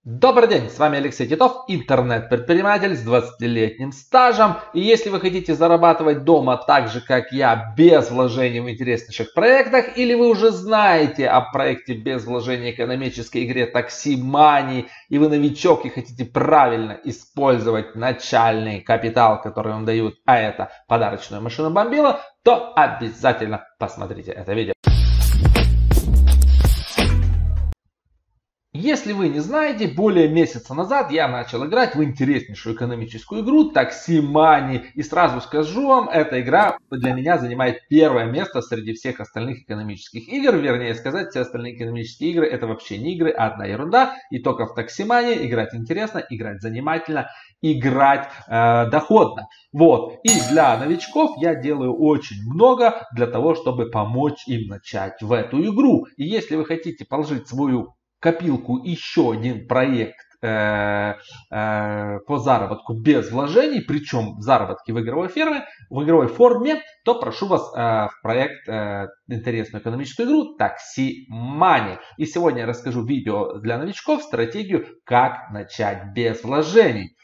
Добрый день, с вами Алексей Титов, интернет-предприниматель с 20-летним стажем. И если вы хотите зарабатывать дома так же, как я, без вложений в интереснейших проектах, или вы уже знаете о проекте без вложений экономической игре Taxi Money, и вы новичок и хотите правильно использовать начальный капитал, который вам дают, а это подарочную машину Бомбила, то обязательно посмотрите это видео. Если вы не знаете, более месяца назад я начал играть в интереснейшую экономическую игру Taxi Money. И сразу скажу вам, эта игра для меня занимает первое место среди всех остальных экономических игр. Вернее сказать, все остальные экономические игры это вообще не игры, а одна ерунда. И только в Taxi Money играть интересно, играть занимательно, играть доходно. Вот. И для новичков я делаю очень много для того, чтобы помочь им начать в эту игру. И если вы хотите положить свою копилку еще один проект по заработку без вложений, причем заработки в игровой форме, то прошу вас в проект интересную экономическую игру Taxi Money. И сегодня я расскажу видео для новичков, стратегию, как начать без вложений.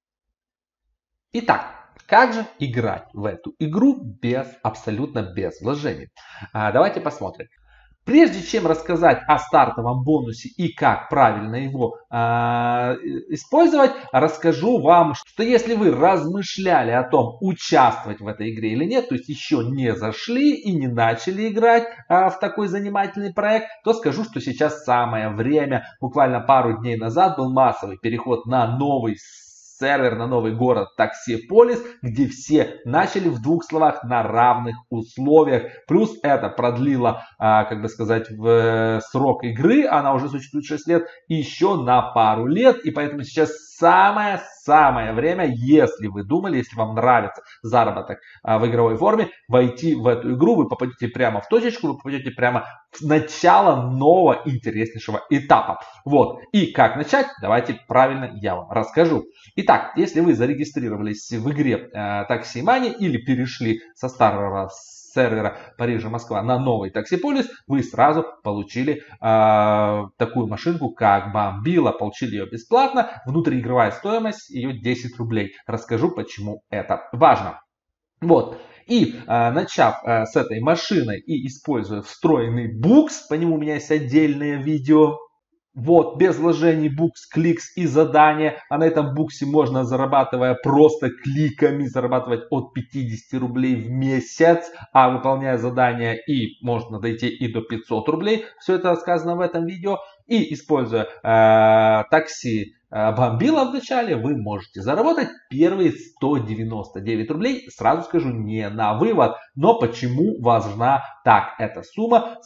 Итак, как же играть в эту игру абсолютно без вложений? Давайте посмотрим. Прежде чем рассказать о стартовом бонусе и как правильно его использовать, расскажу вам, что если вы размышляли о том, участвовать в этой игре или нет, то есть еще не зашли и не начали играть в такой занимательный проект, то скажу, что сейчас самое время. Буквально пару дней назад был массовый переход на новый сервер, на новый город Таксиполис, где все начали в двух словах на равных условиях. Плюс это продлило, как бы сказать, срок игры, она уже существует 6 лет, еще на пару лет. И поэтому сейчас самое время, если вы думали, если вам нравится заработок в игровой форме, войти в эту игру, вы попадете прямо в точечку, вы попадете прямо в начало нового интереснейшего этапа. Вот. И как начать, давайте правильно я вам расскажу. Итак, если вы зарегистрировались в игре Taxi Money или перешли со старого сервера Парижа-Москва на новый Таксиполис, вы сразу получили такую машинку, как Бомбила. Получили ее бесплатно. Внутриигровая стоимость ее 10 рублей. Расскажу, почему это важно. Вот. И начав с этой машины и используя встроенный букс, по нему у меня есть отдельное видео. Вот, без вложений букс, кликс и задания. А на этом буксе можно, зарабатывая просто кликами, зарабатывать от 50 рублей в месяц. А выполняя задания, и можно дойти и до 500 рублей. Все это рассказано в этом видео. И используя такси Бомбила в начале, вы можете заработать первые 199 рублей. Сразу скажу, не на вывод. Но почему важна так эта сумма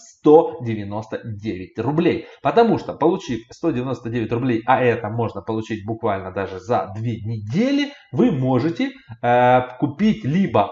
199 рублей? Потому что, получив 199 рублей, а это можно получить буквально даже за 2 недели, вы можете купить либо...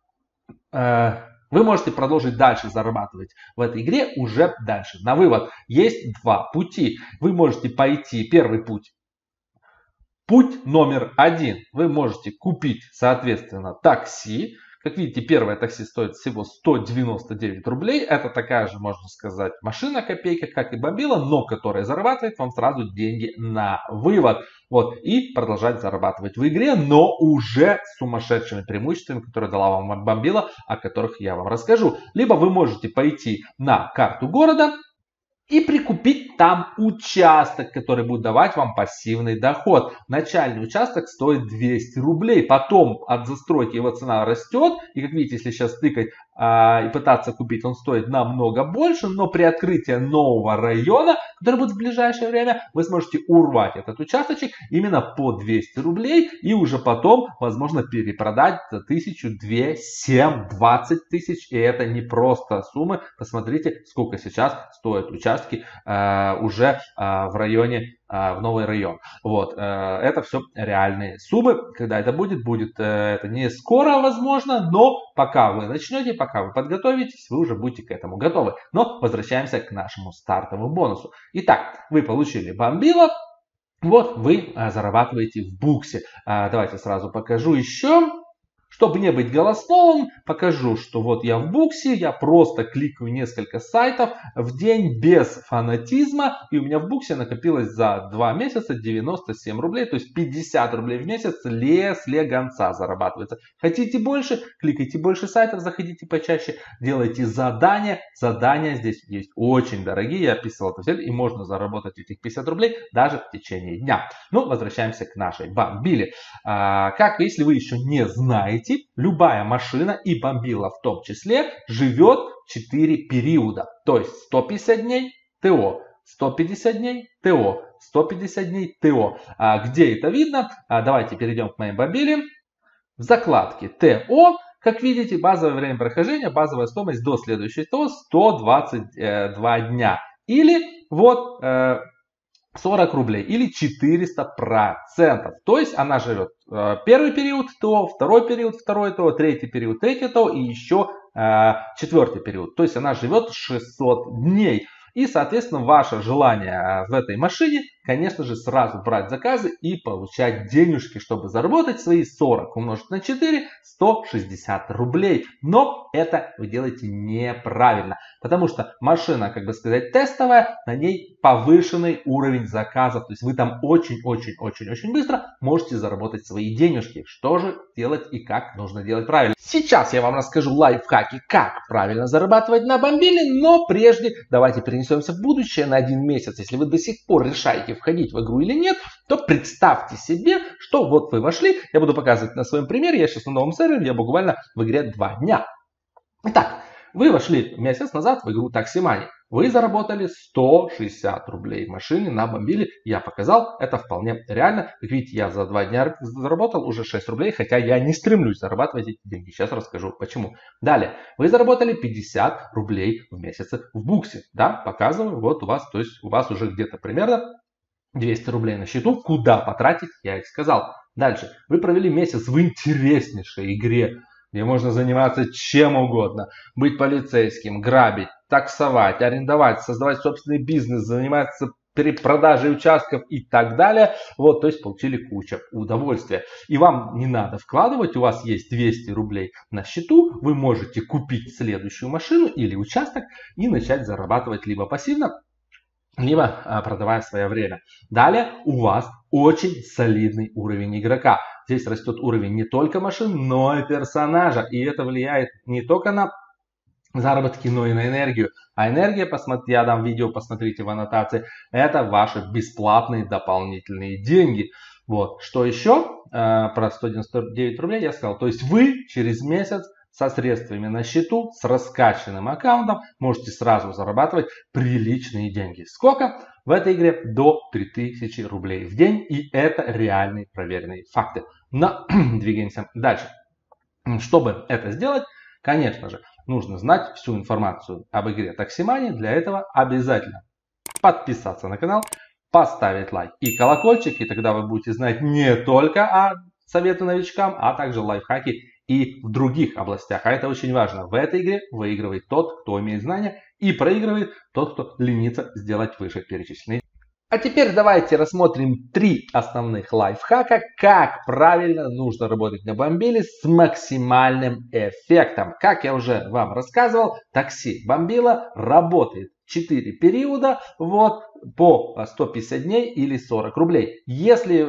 Вы можете продолжить дальше зарабатывать в этой игре уже дальше. На вывод есть два пути. Вы можете пойти, первый путь. Путь номер один. Вы можете купить, соответственно, такси. Как видите, первое такси стоит всего 199 рублей. Это такая же, можно сказать, машина-копейка, как и Бомбила, но которая зарабатывает вам сразу деньги на вывод. Вот, и продолжать зарабатывать в игре, но уже с сумасшедшими преимуществами, которые дала вам Бомбила, о которых я вам расскажу. Либо вы можете пойти на карту города и прикупить там участок, который будет давать вам пассивный доход. Начальный участок стоит 200 рублей. Потом от застройки его цена растет. И как видите, если сейчас тыкать и пытаться купить, он стоит намного больше. Но при открытии нового района, который будет в ближайшее время, вы сможете урвать этот участочек именно по 200 рублей. И уже потом, возможно, перепродать за 1000, 2, 7, 20 тысяч. И это не просто суммы. Посмотрите, сколько сейчас стоит участок уже в районе, в новый район. Вот, это все реальные суммы. Когда это будет это не скоро, возможно, но пока вы начнете, пока вы подготовитесь, вы уже будете к этому готовы. Но возвращаемся к нашему стартовому бонусу. Итак, вы получили Бомбила. Вот вы зарабатываете в буксе. Давайте сразу покажу еще. Чтобы не быть голословым, покажу, что вот я в буксе, я просто кликаю несколько сайтов в день без фанатизма, и у меня в буксе накопилось за 2 месяца 97 рублей, то есть 50 рублей в месяц слегонца зарабатывается. Хотите больше? Кликайте больше сайтов, заходите почаще, делайте задания. Задания здесь есть очень дорогие, я описывал это все, и можно заработать этих 50 рублей даже в течение дня. Ну, возвращаемся к нашей бомбиле. Как, если вы еще не знаете, любая машина и бомбила в том числе живет 4 периода. То есть 150 дней ТО, 150 дней ТО, 150 дней ТО. Где это видно? Давайте перейдем к моей бомбиле. В закладке ТО, как видите, базовое время прохождения, базовая стоимость до следующей ТО 122 дня. Или вот 40 рублей или 400%. То есть она живет первый период ТО, второй период, второй ТО, третий период, третий ТО и еще четвертый период. То есть она живет 600 дней. И, соответственно, ваше желание в этой машине, конечно же, сразу брать заказы и получать денежки, чтобы заработать свои 40 умножить на 4, 160 рублей. Но это вы делаете неправильно, потому что машина, как бы сказать, тестовая, на ней повышенный уровень заказов. То есть вы там очень быстро можете заработать свои денежки. Что же делать и как нужно делать правильно? Сейчас я вам расскажу лайфхаки, как правильно зарабатывать на бомбиле, но прежде давайте перенесемся в будущее на 1 месяц. Если вы до сих пор решаете входить в игру или нет, то представьте себе, что вот вы вошли. Я буду показывать на своем примере. Я сейчас на новом сервере, я буквально в игре 2 дня. Итак, вы вошли месяц назад в игру Taxi Money. Вы заработали 160 рублей в машине на бомбиле. Я показал, это вполне реально. Как видите, я за 2 дня заработал уже 6 рублей, хотя я не стремлюсь зарабатывать эти деньги. Сейчас расскажу почему. Далее, вы заработали 50 рублей в месяц в буксе. Да, показываю, вот у вас, то есть у вас уже где-то примерно 200 рублей на счету. Куда потратить, я их сказал. Дальше, вы провели месяц в интереснейшей игре, где можно заниматься чем угодно. Быть полицейским, грабить, таксовать, арендовать, создавать собственный бизнес, заниматься перепродажей участков и так далее. Вот, то есть получили кучу удовольствия. И вам не надо вкладывать, у вас есть 200 рублей на счету, вы можете купить следующую машину или участок и начать зарабатывать либо пассивно, либо продавая свое время. Далее у вас очень солидный уровень игрока. Здесь растет уровень не только машин, но и персонажа. И это влияет не только на заработки, но и на энергию. А энергия, я дам видео, посмотрите в аннотации, это ваши бесплатные дополнительные деньги. Вот. Что еще? Про 199 рублей я сказал. То есть вы через месяц со средствами на счету, с раскачанным аккаунтом можете сразу зарабатывать приличные деньги. Сколько? В этой игре до 3000 рублей в день. И это реальные проверенные факты. Но двигаемся дальше. Чтобы это сделать, конечно же, нужно знать всю информацию об игре Taxi Money. Для этого обязательно подписаться на канал, поставить лайк и колокольчик. И тогда вы будете знать не только о советы новичкам, а также лайфхаки и в других областях. А это очень важно. В этой игре выигрывает тот, кто имеет знания, и проигрывает тот, кто ленится сделать вышеперечисленные. А теперь давайте рассмотрим 3 основных лайфхака, как правильно нужно работать на бомбиле с максимальным эффектом. Как я уже вам рассказывал, такси бомбила работает 4 периода, вот, по 150 дней или 40 рублей. Если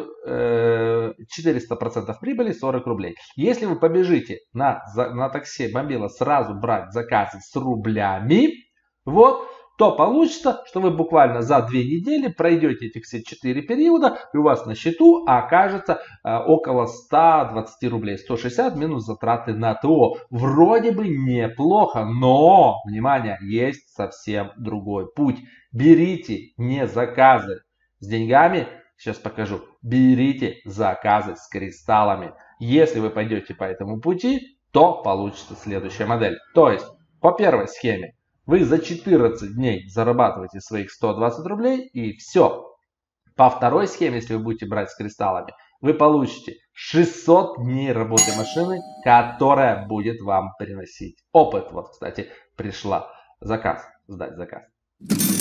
400% прибыли, 40 рублей. Если вы побежите на такси бомбила сразу брать заказы с рублями, вот, то получится, что вы буквально за 2 недели пройдете этих все 4 периода, и у вас на счету окажется около 120 рублей. 160 минус затраты на ТО. Вроде бы неплохо, но, внимание, есть совсем другой путь. Берите не заказы с деньгами, сейчас покажу, берите заказы с кристаллами. Если вы пойдете по этому пути, то получится следующая модель. То есть, по первой схеме, вы за 14 дней зарабатываете своих 120 рублей и все. По второй схеме, если вы будете брать с кристаллами, вы получите 600 дней работы машины, которая будет вам приносить опыт. Вот, кстати, пришла заказ, сдать заказ.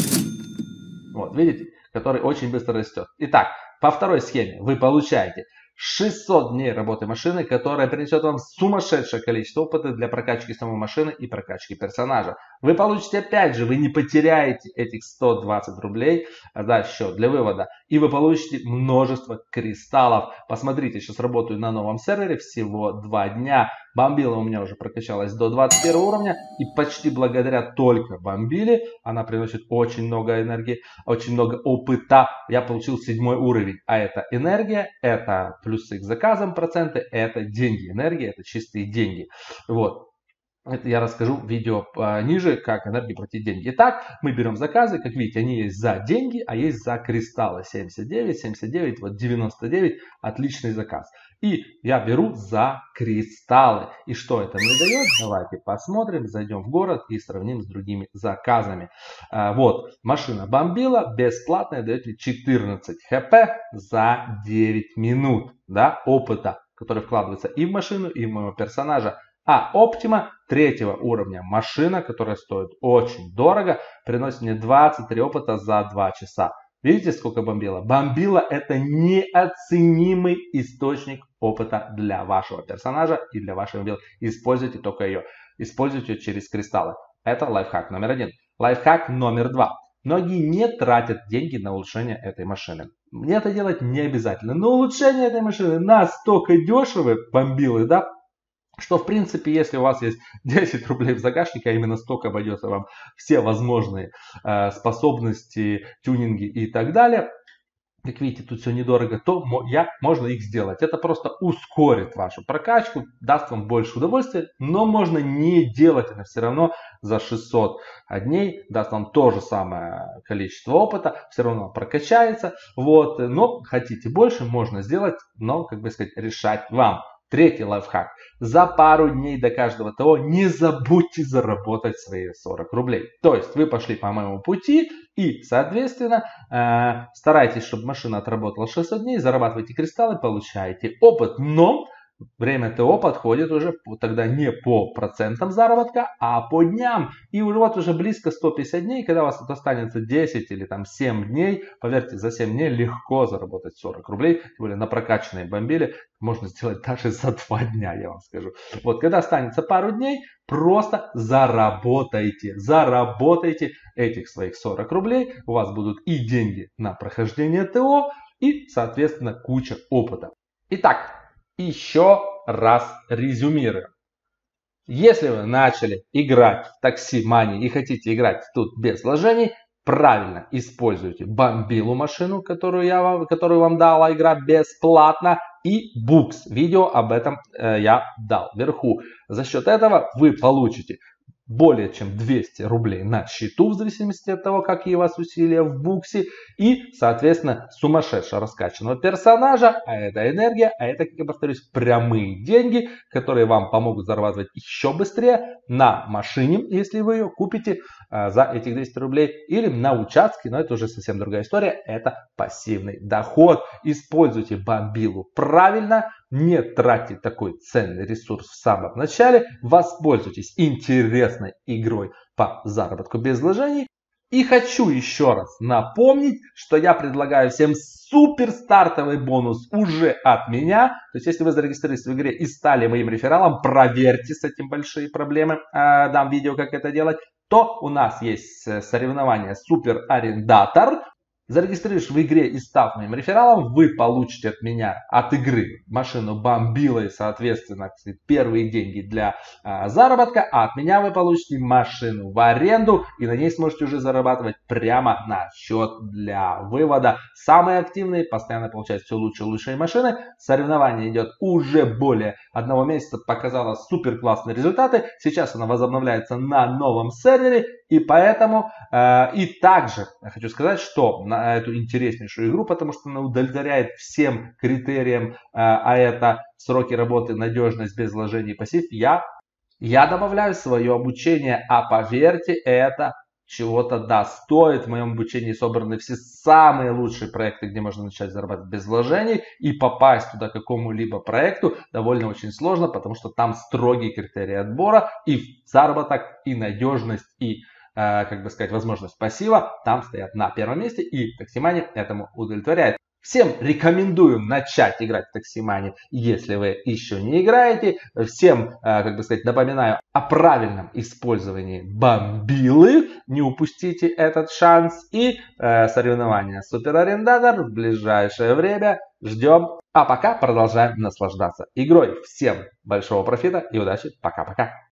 Вот, видите, который очень быстро растет. Итак, по второй схеме вы получаете 600 дней работы машины, которая принесет вам сумасшедшее количество опыта для прокачки самой машины и прокачки персонажа. Вы получите, опять же, вы не потеряете этих 120 рублей за счет для вывода. И вы получите множество кристаллов. Посмотрите, сейчас работаю на новом сервере, всего 2 дня. Бомбила у меня уже прокачалась до 21 уровня. И почти благодаря только бомбиле, она приносит очень много энергии, очень много опыта. Я получил 7 уровень. А это энергия, это плюсы к заказам проценты, это деньги. Энергия это чистые деньги. Вот. Это я расскажу в видео ниже, как энергии платить деньги. Итак, мы берем заказы. Как видите, они есть за деньги, а есть за кристаллы. 79, 79, вот 99. Отличный заказ. И я беру за кристаллы. И что это мне дает? Давайте посмотрим, зайдем в город и сравним с другими заказами. Вот, машина бомбила, бесплатная, дает мне 14 хп за 9 минут. Да, опыта, который вкладывается и в машину, и в моего персонажа. А Optima 3 уровня машина, которая стоит очень дорого, приносит мне 23 опыта за 2 часа. Видите, сколько бомбила? Бомбила это неоценимый источник опыта для вашего персонажа и для вашей бомбилы. Используйте только ее. Используйте ее через кристаллы. Это лайфхак номер 1. Лайфхак номер 2. Многие не тратят деньги на улучшение этой машины. Мне это делать не обязательно. Но улучшение этой машины настолько дешевое, бомбилы, да? Что в принципе, если у вас есть 10 рублей в загашнике, а именно столько обойдется вам все возможные способности, тюнинги и так далее. Как видите, тут все недорого, то можно их сделать. Это просто ускорит вашу прокачку, даст вам больше удовольствия, но можно не делать это все равно за 600 дней. Даст вам то же самое количество опыта, все равно прокачается. Вот. Но хотите больше, можно сделать, но, как бы сказать, решать вам. 3 лайфхак. За пару дней до каждого ТО не забудьте заработать свои 40 рублей. То есть вы пошли по моему пути и, соответственно, старайтесь, чтобы машина отработала 600 дней, зарабатывайте кристаллы, получаете опыт. Но время ТО подходит уже тогда не по процентам заработка, а по дням. И вот уже близко 150 дней, когда у вас тут останется 10 или там 7 дней, поверьте, за 7 дней легко заработать 40 рублей. Тем более на прокачанной бомбиле можно сделать даже за 2 дня, я вам скажу. Вот, когда останется пару дней, просто заработайте. Заработайте этих своих 40 рублей. У вас будут и деньги на прохождение ТО, и, соответственно, куча опыта. Итак, еще раз резюмируем. Если вы начали играть в Taxi Money и хотите играть тут без вложений, правильно используйте бомбилу машину, которую вам дала игра бесплатно, и букс. Видео об этом я дал вверху. За счет этого вы получите более чем 200 рублей на счету, в зависимости от того, какие у вас усилия в буксе. И, соответственно, сумасшедше раскачанного персонажа. А это энергия, а это, как я повторюсь, прямые деньги, которые вам помогут зарабатывать еще быстрее на машине, если вы ее купите за этих 200 рублей. Или на участке, но это уже совсем другая история. Это пассивный доход. Используйте бомбилу правильно. Не тратьте такой ценный ресурс в самом начале. Воспользуйтесь интересной игрой по заработку без вложений. И хочу еще раз напомнить, что я предлагаю всем супер стартовый бонус уже от меня. То есть, если вы зарегистрировались в игре и стали моим рефералом, проверьте с этим большие проблемы. Дам видео, как это делать. То у нас есть соревнование Супер Арендатор. Зарегистрируешь в игре и став моим рефералом, вы получите от меня, от игры, машину бомбила и, соответственно, первые деньги для заработка. А от меня вы получите машину в аренду и на ней сможете уже зарабатывать прямо на счет для вывода. Самые активные постоянно получают все лучше и лучшие машины. Соревнование идет уже более 1 месяца, показало супер классные результаты. Сейчас она возобновляется на новом сервере. И поэтому, и также я хочу сказать, что на эту интереснейшую игру, потому что она удовлетворяет всем критериям, а это сроки работы, надежность, без вложений, пассив, я добавляю свое обучение, а поверьте, это чего-то да, стоит. В моем обучении собраны все самые лучшие проекты, где можно начать зарабатывать без вложений, и попасть туда какому-либо проекту довольно очень сложно, потому что там строгие критерии отбора, и заработок, и надежность, и как бы сказать, возможность пассива там стоят на первом месте, и Taxi Money этому удовлетворяет. Всем рекомендую начать играть в Таксимани, если вы еще не играете. Всем, как бы сказать, напоминаю о правильном использовании бомбилы. Не упустите этот шанс. И соревнования Суперарендатор в ближайшее время ждем. А пока продолжаем наслаждаться игрой. Всем большого профита и удачи. Пока-пока.